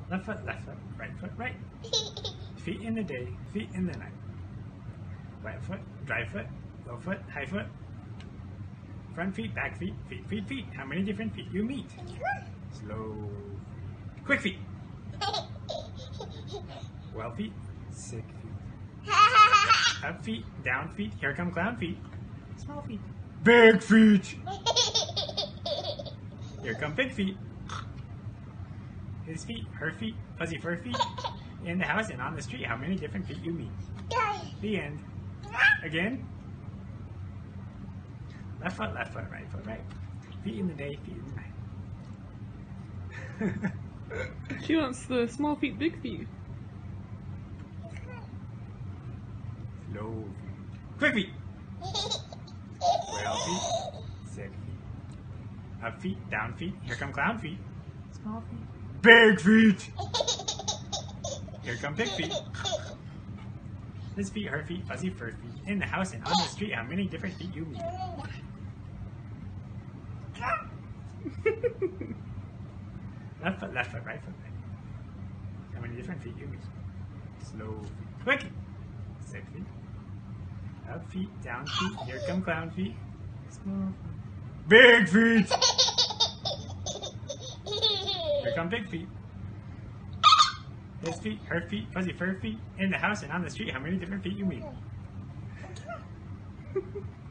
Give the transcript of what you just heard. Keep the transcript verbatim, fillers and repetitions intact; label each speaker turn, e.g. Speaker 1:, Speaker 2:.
Speaker 1: Left foot, left foot, right foot, right. Feet in the day, feet in the night. Wet foot, dry foot, low foot, high foot. Front feet, back feet, feet, feet, feet. How many different feet you meet? Slow. Quick feet. Well feet, sick feet. Up feet, down feet. Here come clown feet. Small feet. Big feet. Here come big feet. His feet, her feet, fuzzy fur feet. In the house and on the street, how many different feet you meet? The end. Again. Left foot, left foot, right foot, right. Feet in the day, feet in the night.
Speaker 2: She wants the small feet, big feet.
Speaker 1: Slow feet. Quick feet. Well feet. Sick feet. Up feet, down feet. Here come clown feet. Small feet. Big feet. Here come big feet. His feet, her feet, fuzzy fur feet. In the house and on the street, how many different feet you meet? Left foot, left foot, right foot, right. How many different feet you meet? Slow feet. Quick! Sick feet. Up feet, down feet. Here come clown feet. Small feet. Big feet! Here come big feet. His feet, her feet, fuzzy fur feet. In the house and on the street, how many different feet you meet?